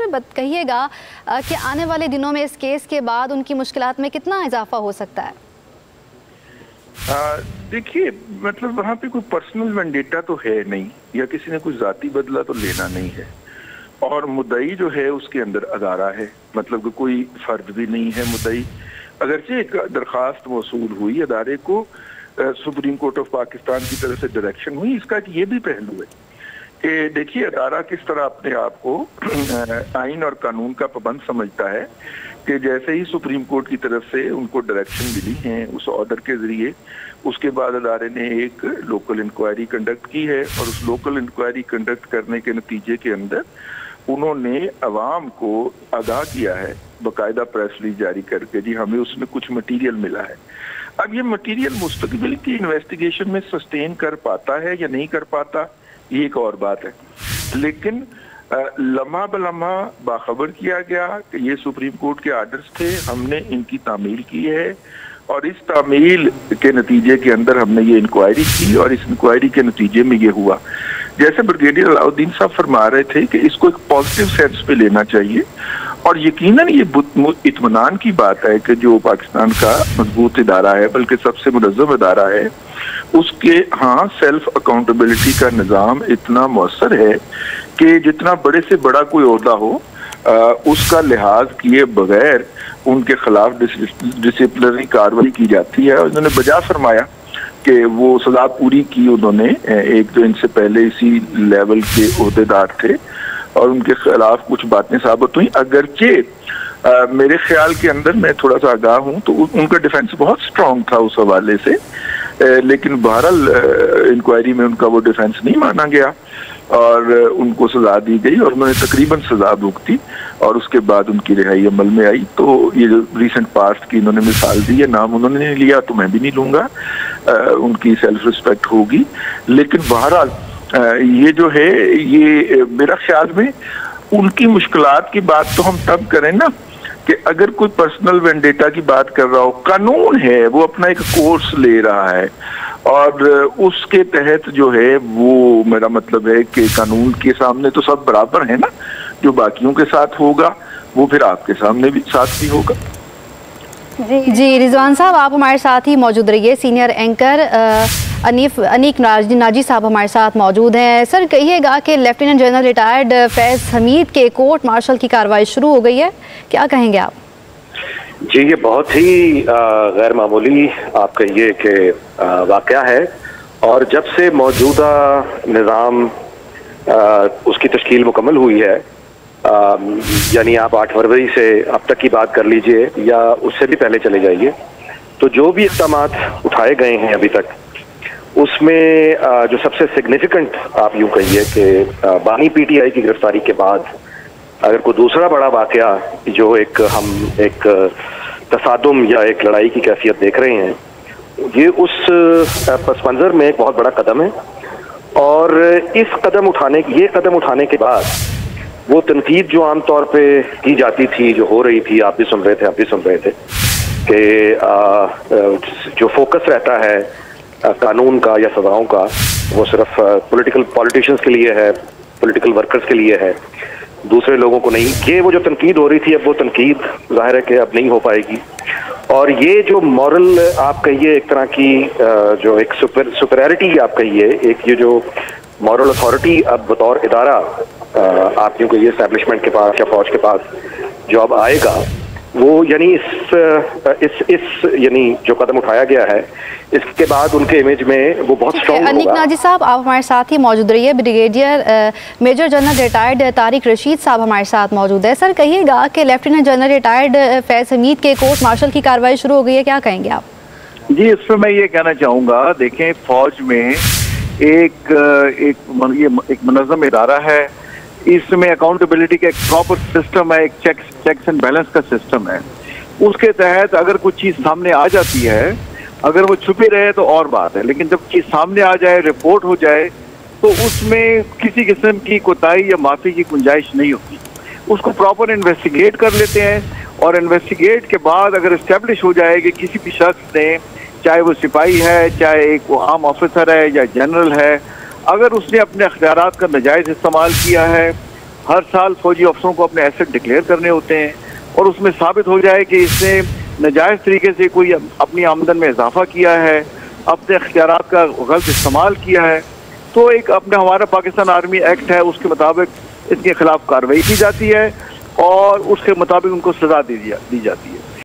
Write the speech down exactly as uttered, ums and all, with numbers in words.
बत कहिएगा कि आने वाले दिनों में इस केस के बाद उनकी मुश्किलात में कितना इजाफा हो सकता है? देखिए, मतलब वहाँ पे कोई पर्सनल वेंडेटा तो है नहीं, या किसी ने कोई जाती बदला तो लेना नहीं है। और मुद्दई जो है उसके अंदर अदारा है, मतलब कि कोई फर्द भी नहीं है मुद्दई। अगरचे एक दरखास्त मौसूल हुई अदारे को, सुप्रीम कोर्ट ऑफ पाकिस्तान की तरफ से डायरेक्शन हुई, इसका ये भी पहलू है कि देखिए अदारा किस तरह अपने आप को आइन और कानून का पाबंद समझता है कि जैसे ही सुप्रीम कोर्ट की तरफ से उनको डायरेक्शन मिली है उस ऑर्डर के जरिए, उसके बाद अदारे ने एक लोकल इंक्वायरी कंडक्ट की है और उस लोकल इंक्वायरी कंडक्ट करने के नतीजे के अंदर उन्होंने अवाम को आगाह किया है बाकायदा प्रेस रिलीज जारी करके, जी हमें उसमें कुछ मटीरियल मिला है। अब ये मटीरियल मुस्तकबिल की इन्वेस्टिगेशन में सस्टेन कर पाता है या नहीं कर पाता, ये एक और बात है। लेकिन लम्हा बलम्हा बाखबर किया गया कि ये सुप्रीम कोर्ट के आर्डर्स थे, हमने इनकी तामील की है और इस तामील के नतीजे के अंदर हमने ये इंक्वायरी की और इस इंक्वायरी के नतीजे में ये हुआ। जैसे ब्रिगेडियर अलाउद्दीन साहब फरमा रहे थे कि इसको एक पॉजिटिव सेंस पे लेना चाहिए और यकीनन ये इत्मीनान की बात है कि जो पाकिस्तान का मजबूत इदारा है, बल्कि सबसे मुनज़्ज़म इदारा है, उसके हाँ सेल्फ अकाउंटेबिलिटी का निज़ाम इतना मौसर है कि जितना बड़े से बड़ा कोई ओहदा हो आ, उसका लिहाज किए बगैर उनके खिलाफ डिसिप्लिनरी कार्रवाई की जाती है। और उन्होंने बजा फरमाया कि वो सजा पूरी की उन्होंने, एक तो इनसे पहले इसी लेवल के ओहदेदार थे और उनके खिलाफ कुछ बातें साबित हुई। अगरचे आ, मेरे ख्याल के अंदर मैं थोड़ा सा आगाह हूँ तो उनका डिफेंस बहुत स्ट्रांग था उस हवाले से, आ, लेकिन बहरहाल इंक्वायरी में उनका वो डिफेंस नहीं माना गया और उनको सजा दी गई और उन्होंने तकरीबन सजा भुगती और उसके बाद उनकी रिहाई अमल में आई। तो ये जो रिसेंट पास्ट की इन्होंने मिसाल दी है, नाम उन्होंने नहीं लिया तो मैं भी नहीं लूंगा, आ, उनकी सेल्फ रिस्पेक्ट होगी। लेकिन बहरहाल ये जो है ये मेरा ख्याल में उनकी मुश्किलात की बात तो हम तब करें ना कि अगर कोई पर्सनल वेंडेटा की बात कर रहा हो, कानून है वो अपना एक कोर्स ले रहा है और उसके तहत जो है वो मेरा मतलब है कि कानून के सामने तो सब बराबर है ना, जो बाकियों के साथ होगा वो फिर आपके सामने भी साथ भी होगा। जी जी रिजवान साहब, आप हमारे साथ ही मौजूद रहिए। सीनियर एंकर अनीफ अनीक नाजी, नाजी साहब हमारे साथ मौजूद हैं। सर कहिएगा कि lieutenant general retired Faiz Hameed के कोर्ट मार्शल की कार्रवाई शुरू हो गई है, क्या कहेंगे आप? जी ये बहुत ही गैर मामूली आप कहिए कि वाक़या है और जब से मौजूदा निज़ाम उसकी तश्कील मुकम्मल हुई है, यानी आप आठ फरवरी से अब तक की बात कर लीजिए या उससे भी पहले चले जाइए, तो जो भी इक़दामात उठाए गए हैं अभी तक उसमें जो सबसे सिग्निफिकेंट आप यूँ कहिए कि बानी पीटीआई की गिरफ्तारी के बाद अगर कोई दूसरा बड़ा वाक़या जो एक हम एक तसादुम या एक लड़ाई की कैफियत देख रहे हैं, ये उस पस मंज़र में एक बहुत बड़ा कदम है। और इस कदम उठाने ये कदम उठाने के बाद वो तनकीद जो आम तौर पे की जाती थी, जो हो रही थी, आप भी सुन रहे थे आप भी सुन रहे थे कि जो फोकस रहता है कानून का या सजाओं का वो सिर्फ पॉलिटिकल पॉलिटिशियंस के लिए है, पॉलिटिकल वर्कर्स के लिए है, दूसरे लोगों को नहीं। ये वो जो तनकीद हो रही थी अब वो तनकीद जाहिर है कि अब नहीं हो पाएगी। और ये जो मॉरल आप कहिए एक तरह की जो एक सुपर सुपरियरिटी आप कहिए, एक ये जो मॉरल अथॉरिटी अब बतौर इदारा आप यूँ कहिए एस्टेब्लिशमेंट के पास या फौज के पास जो अब आएगा, वो यानी इस इस इस यानी जो कदम उठाया गया है इसके बाद उनके इमेज में वो बहुत स्ट्रॉन्ग होगा। अनीक नाजी साहब आप हमारे साथ ही मौजूद रहिए। Brigadier major general retired Tariq Rashid साहब हमारे साथ मौजूद है। सर कहिएगा कि lieutenant general retired Faiz Hameed के कोर्ट मार्शल की कार्रवाई शुरू हो गई है, क्या कहेंगे आप? जी इसमें मैं ये कहना चाहूँगा, देखें फौज में एक एक एक मुनज़्ज़म इदारा है, इसमें अकाउंटेबिलिटी का एक प्रॉपर सिस्टम है, एक चेक्स चेक्स एंड बैलेंस का सिस्टम है। उसके तहत अगर कुछ चीज़ सामने आ जाती है, अगर वो छुपी रहे तो और बात है, लेकिन जब चीज़ सामने आ जाए, रिपोर्ट हो जाए, तो उसमें किसी किस्म की कोताही या माफ़ी की गुंजाइश नहीं होती। उसको प्रॉपर इन्वेस्टिगेट कर लेते हैं और इन्वेस्टिगेट के बाद अगर इस्टेब्लिश हो जाए कि किसी भी शख्स ने, चाहे वो सिपाही है, चाहे एक वो आम ऑफिसर है या जनरल है, अगर उसने अपने अख्तियारात का नाजायज़ इस्तेमाल किया है हर साल फौजी अफसरों को अपने एसेट डिक्लेयर करने होते हैं, और उसमें साबित हो जाए कि इसने नाजायज़ तरीके से कोई अपनी आमदन में इजाफा किया है, अपने इख्तियारात का गलत इस्तेमाल किया है, तो एक अपना हमारा पाकिस्तान आर्मी एक्ट है उसके मुताबिक इसके खिलाफ कार्रवाई की जाती है और उसके मुताबिक उनको सजा दी दी जाती है।